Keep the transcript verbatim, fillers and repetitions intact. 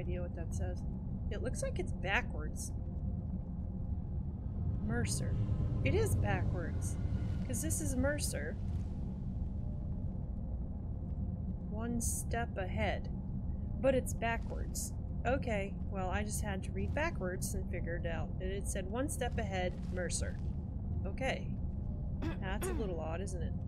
idea what that says. It looks like it's backwards. Mercer. It is backwards. Because this is Mercer. One step ahead. But it's backwards. Okay, well, I just had to read backwards and figure it out. It said one step ahead, Mercer. Okay. That's a little odd, isn't it?